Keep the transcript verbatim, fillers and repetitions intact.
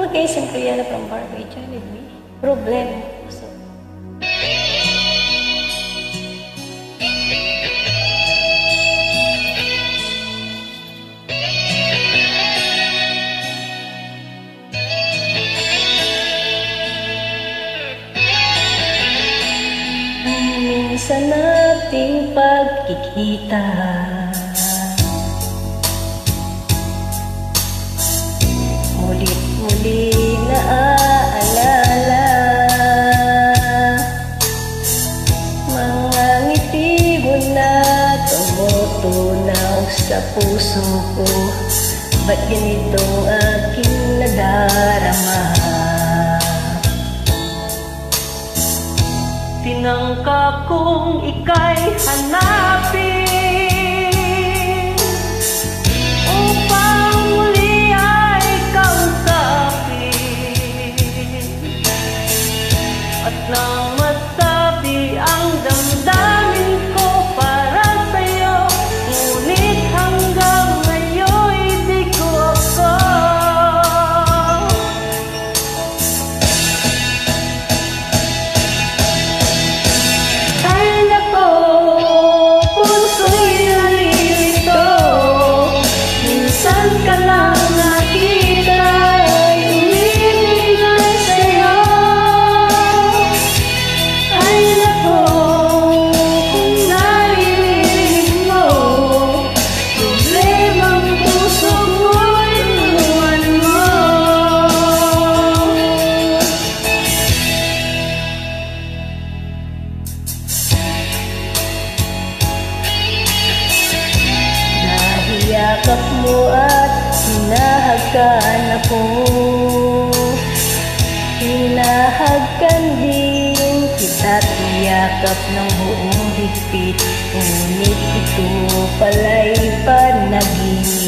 Okay, Centuriana from Barangay Jollibee. Problem. So, minsan nating pagkikita, mulit-muli na aalala, mga ngiti mo na tumutunaw sa puso ko. Ba't ganitong aking nadarama? Tinangka kong ika'y hanapin upang muli ay kausapin, at nang masabi ang damdamin ko para sa'yo, ngunit hanggang ngayon di ko ako. Ay nako, puso'y nalilito, minsan ka lang nakita ay umiingay sa'yo. Ay nako, kung naririnig mo, problemang puso mo'y tulungan mo. Nahiyakap mo at hinahagan ako, hinahagkan din kita't niyakap ng buong higpit, ngunit ito pala'y panaginip.